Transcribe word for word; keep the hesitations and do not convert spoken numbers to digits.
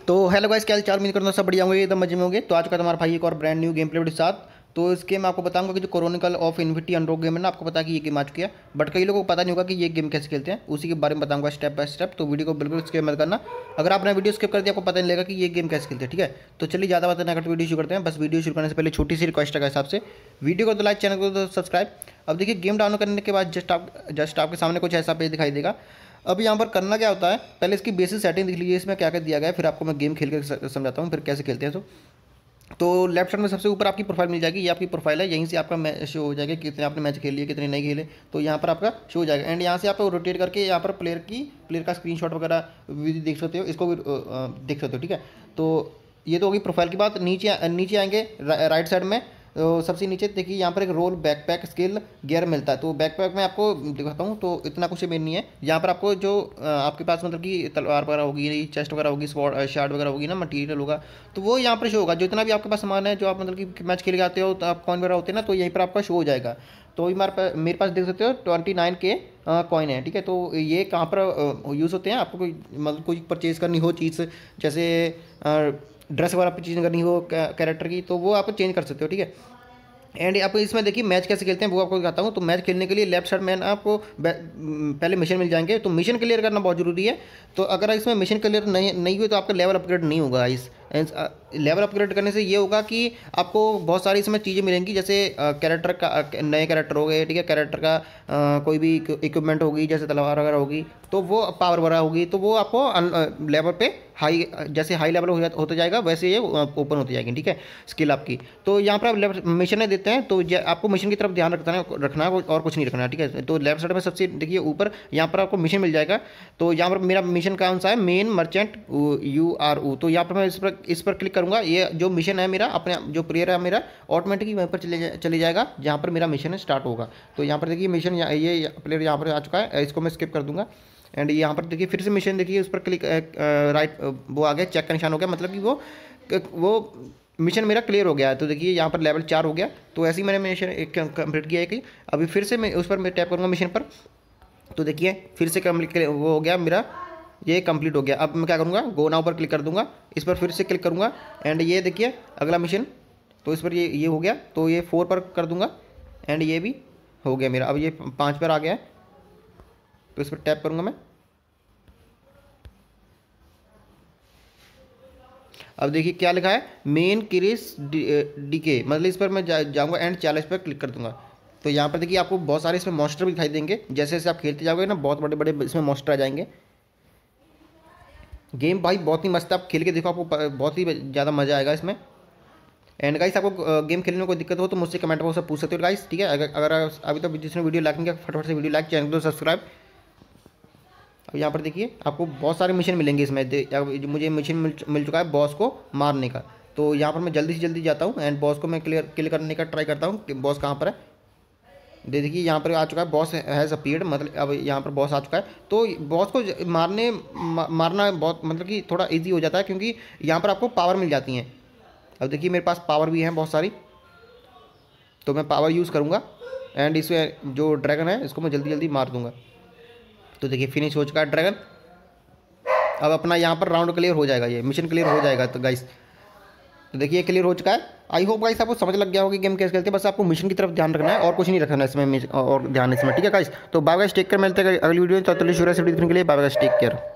तो hello guys, क्या हाल चाल। उम्मीद करता हूँ सब बढ़िया होंगे, एकदम मजे में होंगे। तो आज का तुम्हारा भाई एक और brand new game play video के साथ। तो इसके मैं आपको बताऊंगा कि जो क्रोनिकल ऑफ इन्फिनिटी अनरॉक गेम है ना, आपको पता है कि ये गेम आ चुकी है, बट कई लोगों को पता नहीं होगा कि ये गेम कैसे खेलते हैं। उसी के बारे में बताऊंगा स्टेप बाय स्टेप। तो वीडियो को बिल्कुल स्किप मत करना। अगर आपने वीडियो स्किप कर दिया आपको पता नहीं लगेगा कि ये गेम कैसे खेलते हैं, ठीक है। तो चलिए ज़्यादा बात ना करते वीडियो शुरू करते हैं। बस वीडियो शुरू करने से पहले छोटी सी रिक्वेस्ट है हिसाब से, वीडियो को तो लाइक, चैनल को तो सब्सक्राइब। अब देखिए, गेम डाउनलोड करने के बाद जस्ट आप जस्ट आपके सामने कुछ ऐसा पेज दिखाई देगा। अब यहाँ पर करना क्या होता है, पहले इसकी बेसिक सेटिंग दिख लीजिए, इसमें क्या क्या दिया गया है, फिर आपको मैं गेम खेल कर समझाता हूँ फिर कैसे खेलते हैं। तो तो लेफ्ट साइड में सबसे ऊपर आपकी प्रोफाइल मिल जाएगी। ये आपकी प्रोफाइल है, यहीं से आपका मैच शो हो जाएगा, कितने आपने मैच खेल लिए, कितने नहीं खेले। तो यहाँ पर आपका शो हो जाएगा। एंड यहाँ से आप रोटेट करके यहाँ पर प्लेयर की प्लेयर का स्क्रीनशॉट वगैरह भी देख सकते हो, इसको भी अ, देख सकते हो, ठीक है। तो ये तो होगी प्रोफाइल की बात। नीचे नीचे आएंगे रा, राइट साइड में, तो सबसे नीचे देखिए यहाँ पर एक रोल बैकपैक स्किल गियर मिलता है। तो बैकपैक में आपको दिखाता हूँ। तो इतना कुछ मेन नहीं है। यहाँ पर आपको जो अ, आपके पास मतलब कि तलवार वगैरह होगी, चेस्ट वगैरह होगी, स्वॉर्ड शार्ड वगैरह होगी ना, मटीरियल होगा, तो वो यहाँ पर शो होगा। जो इतना भी आपके पास सामान है, जो आप मतलब कि मैच खेल के आते हो, तो आप कॉइन वगैरह होते हैं ना, तो यहीं पर आपका शो हो जाएगा। तो ये मेरे मेरे पास देख सकते हो ट्वेंटी नाइन के कॉइन है, ठीक है। तो ये कहाँ पर यूज़ होते हैं, आपको कोई मतलब कोई परचेज़ करनी हो चीज़, जैसे ड्रेस वगैरह चेंज करनी हो कैरेक्टर की, तो वो आप चेंज कर सकते हो, ठीक है। एंड आपको इसमें देखिए मैच कैसे खेलते हैं वो आपको दिखाता हूँ। तो मैच खेलने के लिए लेफ्ट साइड में ना आपको पहले मिशन मिल जाएंगे। तो मिशन क्लियर करना बहुत ज़रूरी है। तो अगर इसमें मिशन क्लियर नहीं नहीं हुई तो आपका लेवल अपग्रेड नहीं होगा। इस लेवल अपग्रेड करने से ये होगा कि आपको बहुत सारी इसमें चीज़ें मिलेंगी, जैसे कैरेक्टर का नए कैरेक्टर हो गए, ठीक है, कैरेक्टर का आ, कोई भी इक्विपमेंट होगी, जैसे तलवार वगैरह होगी, तो वो पावर वगैरह होगी, तो वो आपको लेवल पे हाई, जैसे हाई लेवल हो होता जाएगा वैसे ये ओपन होती जाएगी, ठीक है, स्किल आपकी। तो यहाँ पर आप लेफ्ट मिशन देते हैं, तो आपको मिशन की तरफ ध्यान रखना है रखना है और कुछ नहीं रखना है, ठीक है। तो लेफ्ट साइड में सबसे देखिए ऊपर यहाँ पर आपको मिशन मिल जाएगा। तो यहाँ पर मेरा मिशन कौन सा है, main merchant U R O. तो यहाँ पर मैं इस पर इस पर क्लिक करूँगा। ये जो मिशन है मेरा, अपने जो प्लेयर है मेरा, ऑटोमेटिकली वहीं पर चले जा, चले जाएगा जहाँ पर मेरा मिशन स्टार्ट होगा। तो यहाँ पर देखिए मिशन, ये प्लेयर यहाँ पर आ चुका है, इसको मैं स्किप कर दूंगा। एंड यहाँ पर देखिए फिर से मिशन देखिए, उस पर क्लिक राइट, वो आ गया, चेक का निशान हो गया, मतलब कि वो वो मिशन मेरा क्लियर हो गया है। तो देखिए यहाँ पर लेवल चार हो गया। तो ऐसे ही मैंने मिशन एक कंप्लीट किया है कि अभी फिर से मैं उस पर मैं टैप करूँगा मिशन पर। तो देखिए फिर से कंप्लीट वो हो गया मेरा, ये कंप्लीट हो गया। अब मैं क्या करूँगा, गो नाउ पर क्लिक कर दूंगा, इस पर फिर से क्लिक करूँगा। एंड ये देखिए अगला मिशन, तो इस पर ये ये हो गया। तो ये फोर पर कर दूंगा एंड ये भी हो गया मेरा। अब ये पाँच पर आ गया है, तो इस पर टैप करूँगा मैं। अब देखिए क्या लिखा है, मेन क्रिस डीके, मतलब इस पर मैं जा, जाऊँगा एंड चालीस पर क्लिक कर दूंगा। तो यहाँ पर देखिए आपको बहुत सारे इसमें मॉन्स्टर भी दिखाई देंगे। जैसे जैसे आप खेलते जाओगे ना, बहुत बड़े बड़े इसमें मॉन्स्टर आ जाएंगे। गेम भाई बहुत ही मस्त है, आप खेल के देखो, आपको बहुत ही ज़्यादा मज़ा आएगा इसमें। एंड गाइस, आपको गेम खेलने में कोई दिक्कत हो तो मुझसे कमेंट बॉक्स में पूछ सकते हो गाइस, ठीक है। अगर अगर अभी तो जिसने वीडियो लाइक नहीं किया, फटाफट से वीडियो लाइक, चैनल को सब्सक्राइब। अब यहाँ पर देखिए आपको बहुत सारे मिशन मिलेंगे इसमें। मुझे मिशन मिल, मिल चुका है बॉस को मारने का। तो यहाँ पर मैं जल्दी से जल्दी जाता हूँ एंड बॉस को मैं क्लियर किल करने का ट्राई करता हूँ कि बॉस कहाँ पर है। देखिए यहाँ पर आ चुका है, बॉस हैज़ अपीयर्ड, मतलब अब यहाँ पर बॉस आ चुका है। तो बॉस को मारने मा, मारना बहुत मतलब कि थोड़ा ईजी हो जाता है, क्योंकि यहाँ पर आपको पावर मिल जाती हैं। अब देखिए मेरे पास पावर भी है बहुत सारी, तो मैं पावर यूज़ करूँगा एंड इसमें जो ड्रैगन है इसको मैं जल्दी जल्दी मार दूँगा। तो देखिए फिनिश हो चुका है ड्रैगन। अब अपना यहाँ पर राउंड क्लियर हो जाएगा, ये मिशन क्लियर हो जाएगा। तो गाइस, तो देखिए क्लियर हो चुका है। आई होप गाइस आपको समझ लग गया होगा गेम कैसे खेलते हैं। बस आपको मिशन की तरफ ध्यान रखना है और कुछ नहीं रखना है इसमें, और ध्यान इसमें, ठीक है गाइस। तो बाय बाय, टेक केयर, मिलते हैं अगली वीडियो में। तो चलिए शुरू से देखने के लिए बाय बाय, टेक केयर।